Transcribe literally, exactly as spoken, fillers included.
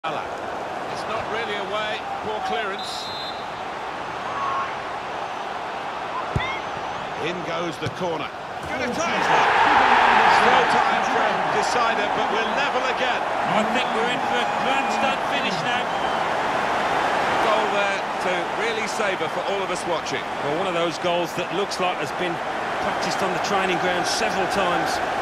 It's not really away, poor clearance. In goes the corner. Good attack! Slow time for a decider, but we're level again. I think we're in for a grandstand finish now. Goal there to really savour for all of us watching. Well, one of those goals that looks like has been practised on the training ground several times.